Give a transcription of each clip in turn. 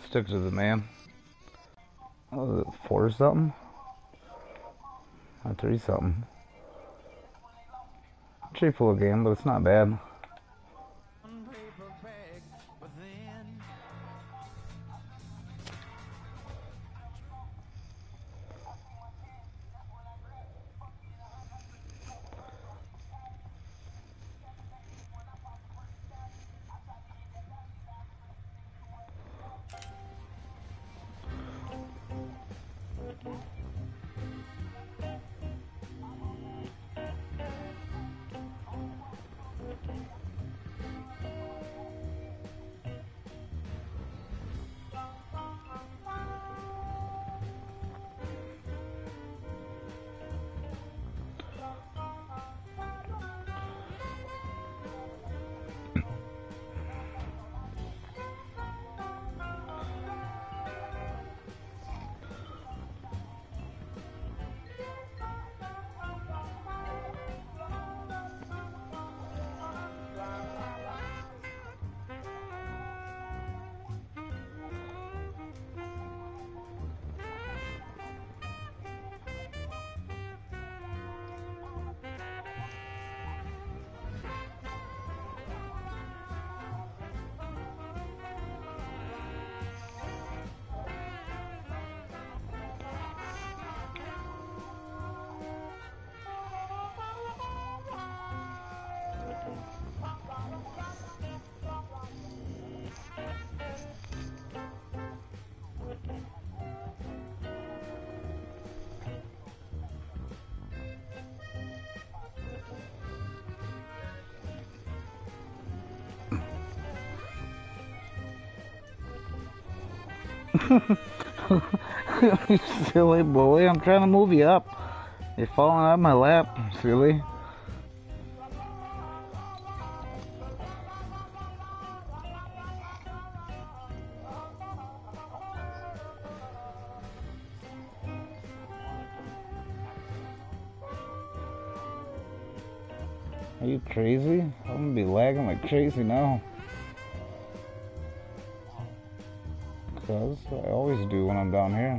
Stick to the man. Oh, is it 4 something? Or 3 something. Pretty full game, but it's not bad. You silly boy, I'm trying to move you up. You're falling out of my lap, silly. Are you crazy? I'm gonna be lagging like crazy now. Because I always do when I'm down here.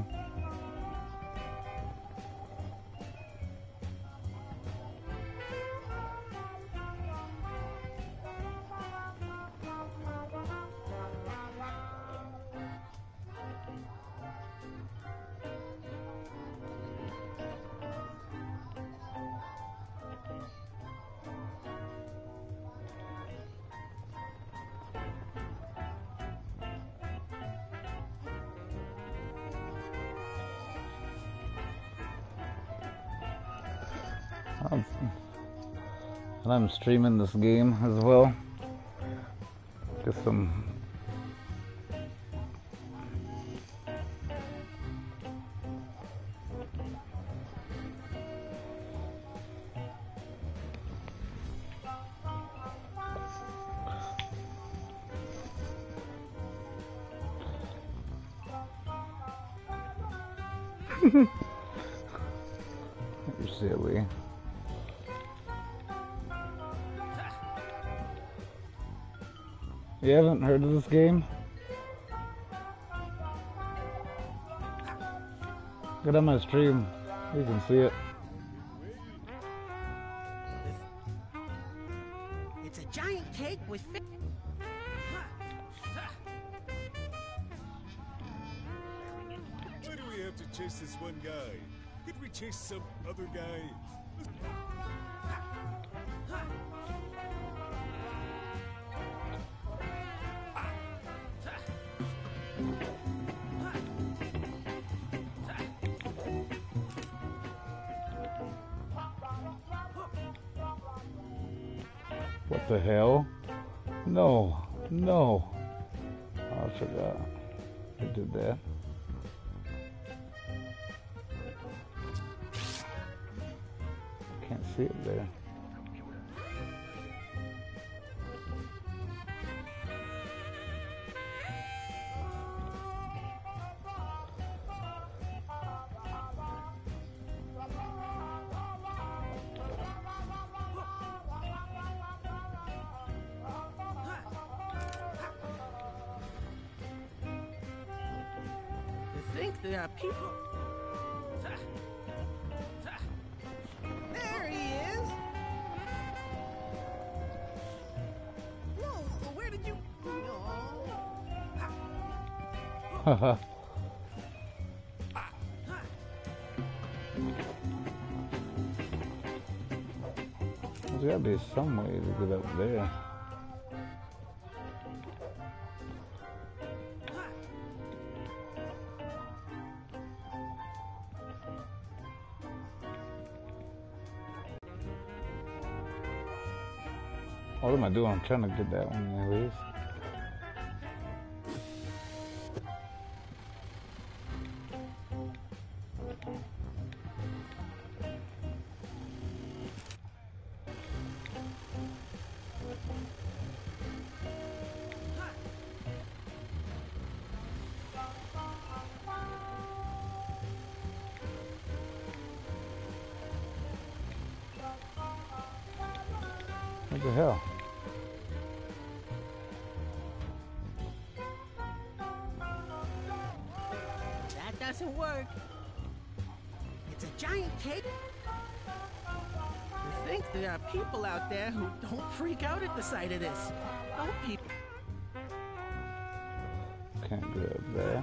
And I'm streaming this game as well. Get some You're silly. You haven't heard of this game? Get on my stream. You can see it. It's a giant cake with fish. Why do we have to chase this one guy? Could we chase some other guy? What the hell? No, no. Oh, I forgot. I did that. Can't see it there. think there are people. There he is. Whoa, where did you? Haha. There's gotta be some way to get up there. What am I doing? I'm trying to get that one anyways. What the hell? That doesn't work. It's a giant cake. You think there are people out there who don't freak out at the sight of this? Oh, people. Can't get up there.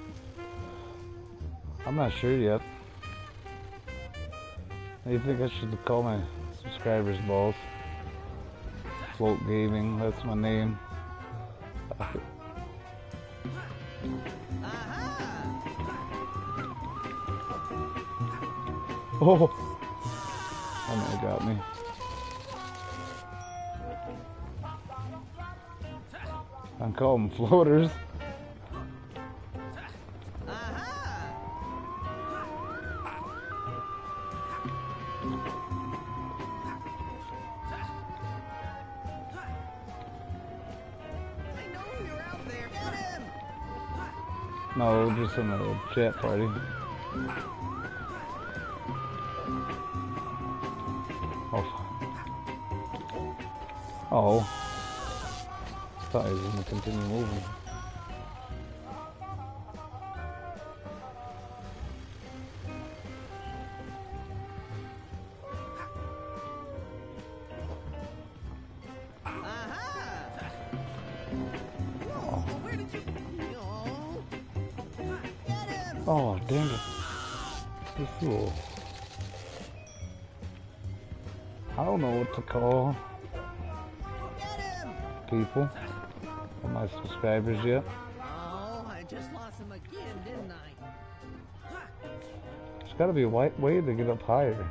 I'm not sure yet. I think I should call my subscribers balls. Float Gaming, that's my name. Oh! That might have got me. I call them floaters. No, just in a chat party. Oh. Oh. Thought he was gonna continue moving. Oh, dang it. This fool. I don't know what to call people. Or my subscribers yet. Oh, I just lost him again, didn't I? There's gotta be a way to get up higher.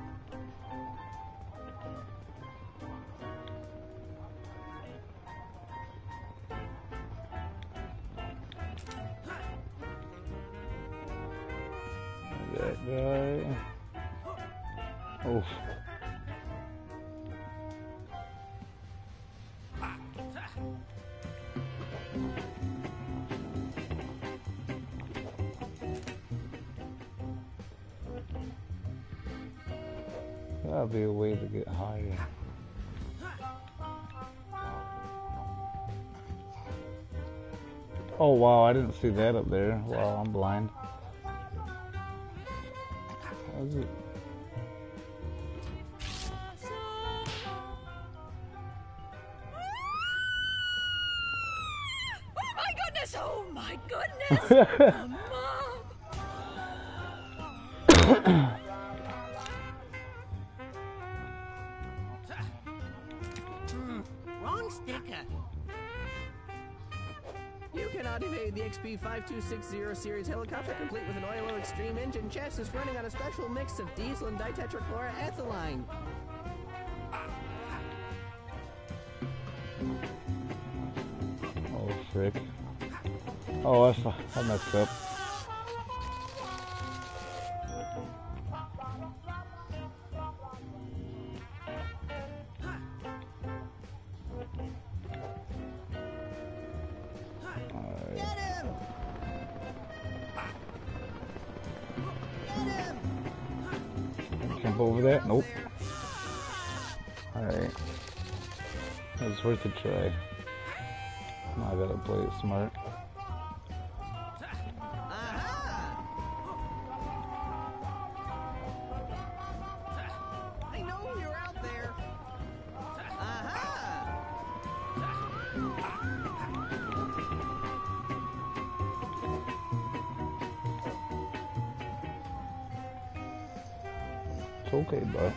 That guy. Oof. That'll be a way to get higher. Oh wow, I didn't see that up there. Wow, I'm blind. What is it? Oh my goodness! Mom! Wrong sticker. You cannot evade the XP5260 series helicopter complete with an Oilo Extreme engine chassis running on a special mix of diesel and ditetrachloroethylene. Oh frick. Oh, I messed up. Alright. Get him! Get him! Jump over that? Nope. Alright. It was worth a try. Now I gotta play it smart. Aha! It's okay, bud.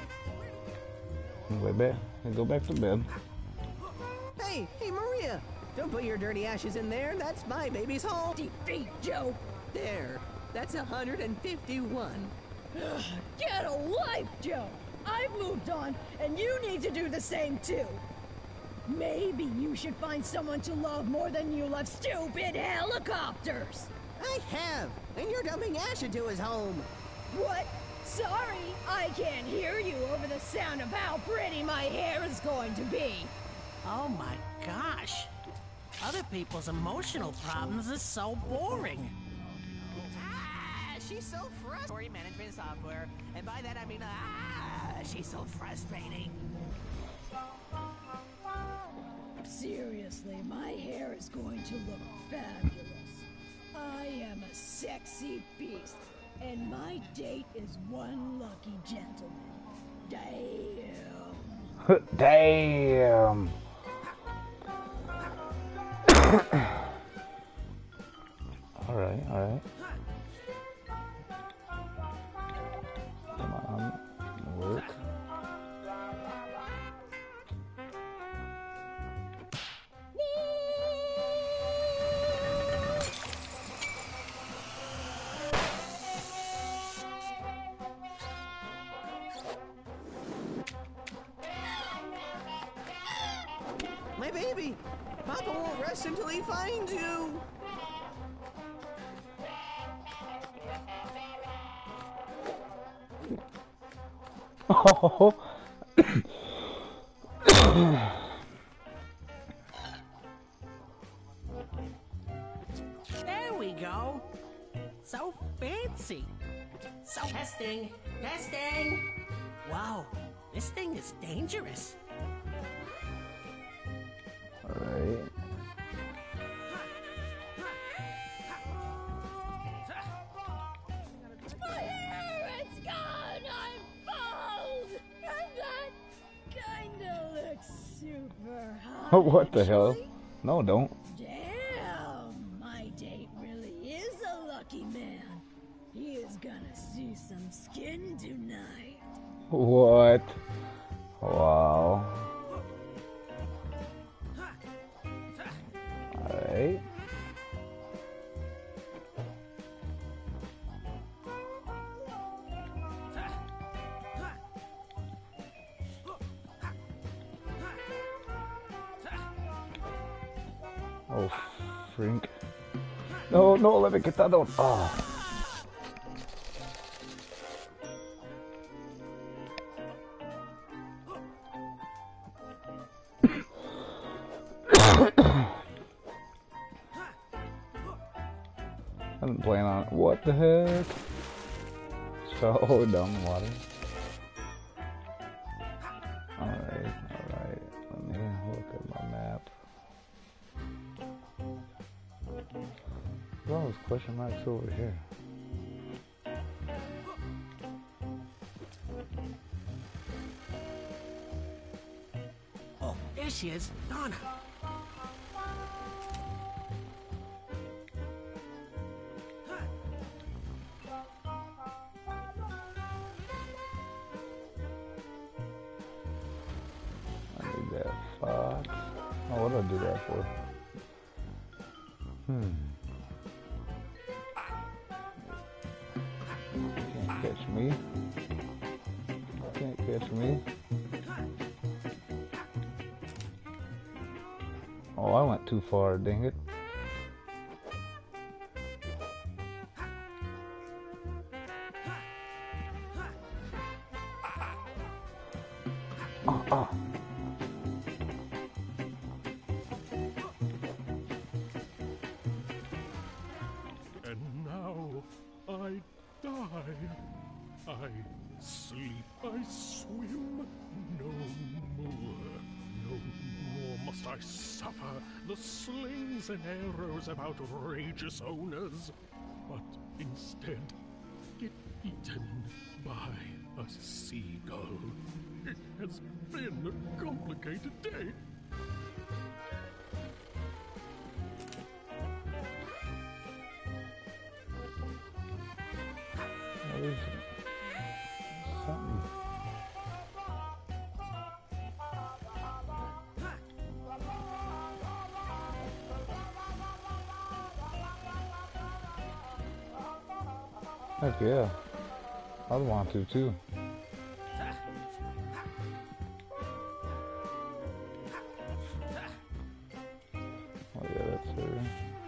Go back to bed. Hey, Maria! Don't put your dirty ashes in there. That's my baby's home. Defeat, Joe. There. That's 151. Get a life, Joe. I've moved on, and you need to do the same too. Maybe you should find someone to love more than you love stupid helicopters. I have, and you're dumping ash into his home. What? Sorry, I can't hear you over the sound of how pretty my hair is going to be. Oh my gosh. Other people's emotional problems is so boring. She's so frustrating. Management software, and by that I mean, she's so frustrating. Seriously, my hair is going to look fabulous. I am a sexy beast, and my date is one lucky gentleman. Damn. Damn. All right. Come on, work. My baby! Papa won't rest until he finds you! Oh. There we go. So fancy. So testing. Wow, this thing is dangerous. All right. My hair, it's gone! I'm bald! And that kinda looks super hot. What the hell? actually. No, don't. Damn, my date really is a lucky man. He is gonna see some skin tonight. What? Wow. All right. Oh, frink. No, let me get that out. Oh. I didn't plan on it. What the heck? So dumb, water. Alright. Let me look at my map. What are those question marks over here? Oh, there she is. Donna. I need that fox. Oh, what did I do that for? Can't catch me. Can't catch me. Oh, I went too far, dang it. Oh. And now I die. I sleep, I swim. No more. No more must I suffer the slings and arrows of outrageous owners, but instead get eaten by a seagull. It has been a complicated day. What is it? Something. Heck yeah. I'd want to too. Oh yeah, that's her.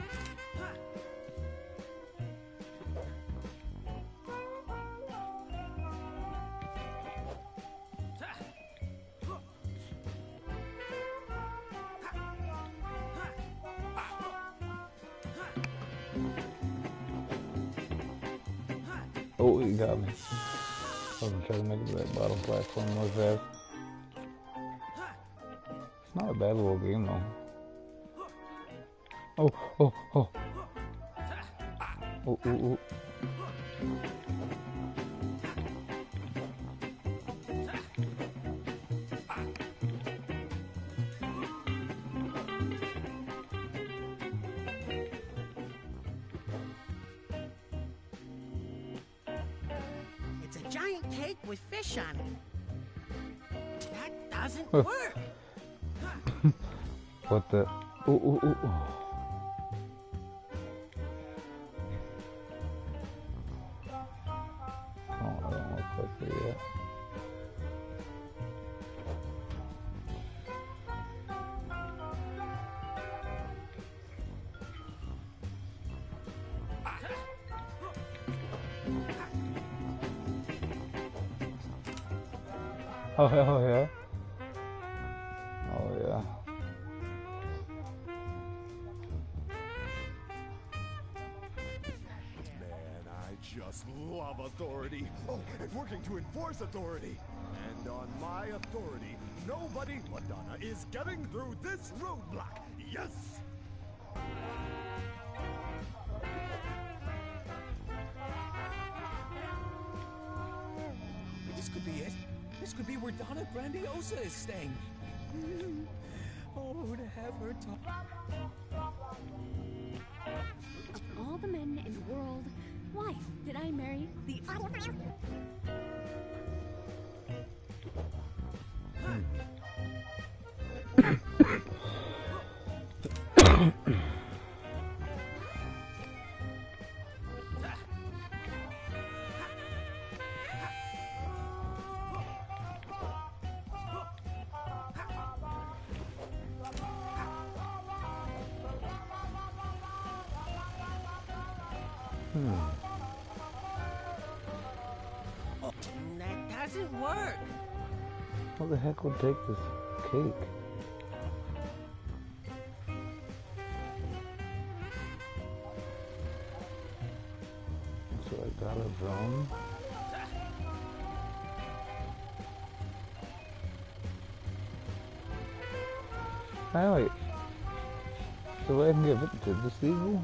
Oh, he got me. I was trying to make it that bottom platform more fast. It's not a bad little game though. Oh, oh, oh. Oh, oh, oh. It's a giant cake with fish on it. That doesn't work. What the? Oh, oh, oh, oh. Oh, I don't look like that yet. Oh, hell yeah. Oh, yeah. Man, I just love authority. Oh, and working to enforce authority. And on my authority, nobody, Madonna, is getting through this roadblock. Yes! This could be it. This could be where Donna Grandiosa is staying. Oh, to have her talk. Of all the men in the world, why did I marry the That doesn't work. What the heck would take this cake? So I got a drone. Hey, wait. So I can give it to this eagle?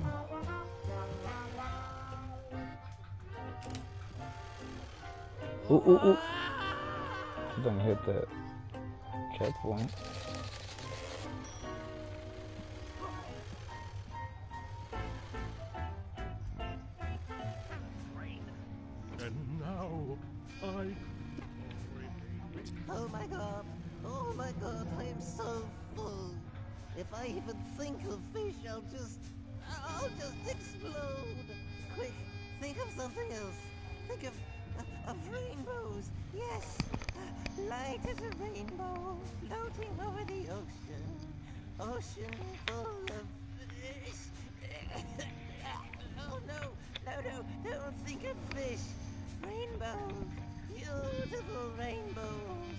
Ooh, ooh, ooh. Don't hit that checkpoint. And now, I... Oh my god, I'm so full. If I even think of fish, I'll just explode. Quick, think of something else. Think of rainbows. Yes, light as a rainbow, floating over the ocean. Ocean full of fish. Oh no, don't think of fish. Rainbows, beautiful rainbows.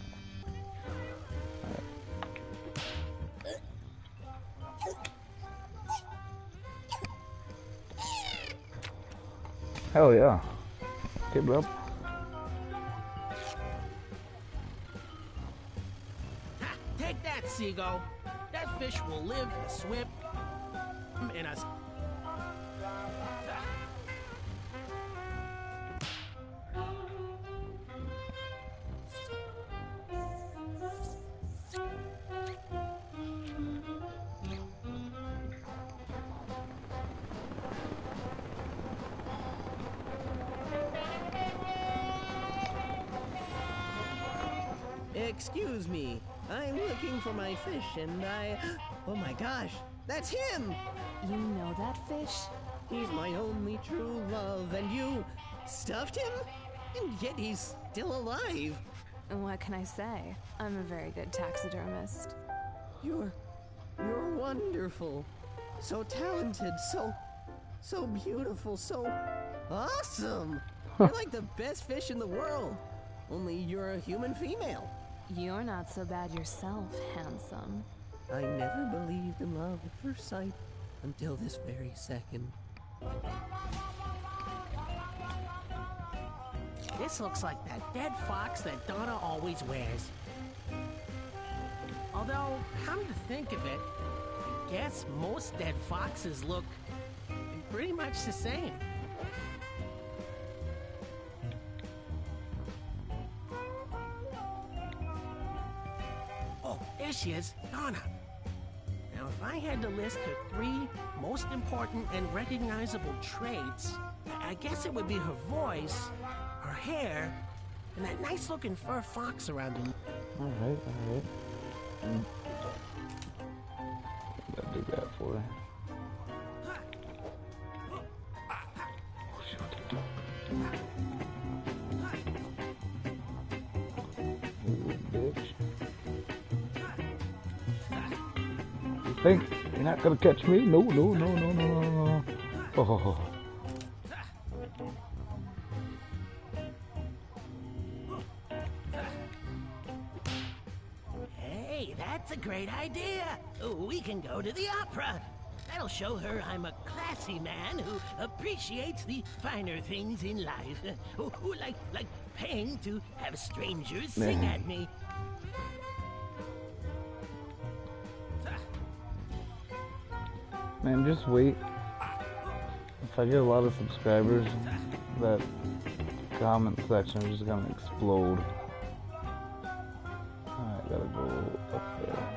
Hell yeah. Keep it up. Ha, take that, Seagull. That fish will live and swim in a... Excuse me. I'm looking for my fish and I... Oh my gosh, that's him! You know that fish? He's my only true love, and you stuffed him? And yet he's still alive. What can I say? I'm a very good taxidermist. You're wonderful. So talented, so beautiful, so awesome. You're like the best fish in the world. Only you're a human female. You're not so bad yourself, handsome. I never believed in love at first sight until this very second. This looks like that dead fox that Donna always wears. Although, come to think of it, I guess most dead foxes look pretty much the same. Oh, there she is, Donna. Now, if I had to list her 3 most important and recognizable traits, I guess it would be her voice, her hair, and that nice-looking fur fox around her. Alright. I'll do that for her. Bitch. You think you're not gonna catch me? No. Oh. Hey, that's a great idea. We can go to the opera. That'll show her I'm a classy man who appreciates the finer things in life. Who like paying to have strangers sing at me. Man, just wait. If I get a lot of subscribers, that comment section is just gonna explode. Alright, gotta go up there.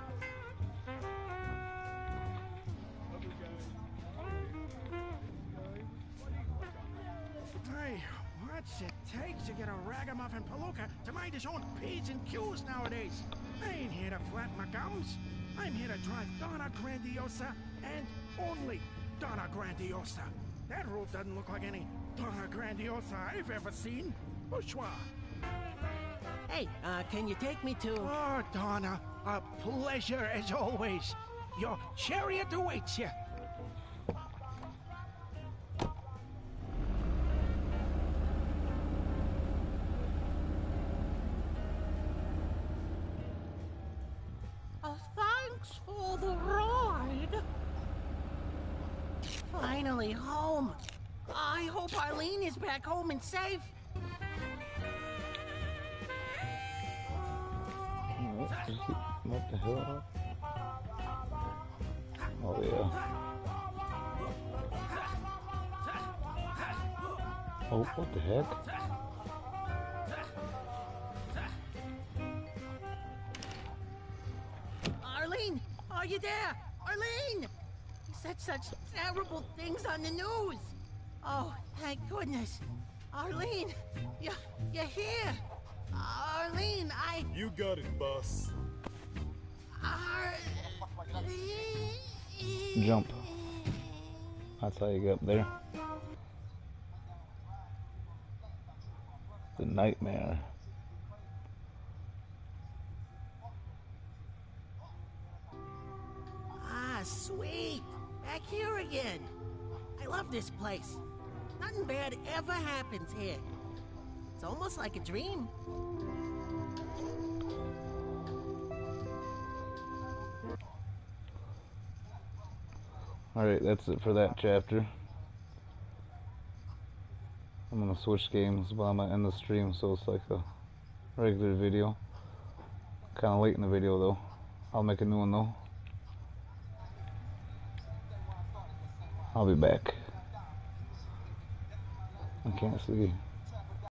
Hey, what's it take to get a ragamuffin palooka to mind his own P's and Q's nowadays? I ain't here to flatten my gums. I'm here to drive Donna Grandiosa and only Donna Grandiosa. That road doesn't look like any Donna Grandiosa I've ever seen. Bourgeois. Hey, can you take me to... Oh, Donna, a pleasure as always. Your chariot awaits you. Thanks for the ride. Finally home. I hope Arlene is back home and safe. What the hell? Oh yeah. Oh, what the heck? Arlene, are you there? Arlene! You said such terrible things on the news. Oh, thank goodness. Arlene, you're here. Arlene, You got it, boss. Jump. That's how you get up there. The nightmare. Ah, sweet. Back here again. I love this place. Nothing bad ever happens here. It's almost like a dream. Alright, that's it for that chapter. I'm gonna switch games, but I'm gonna end the stream so it's like a regular video. Kinda late in the video though. I'll make a new one though. I'll be back. I can't see.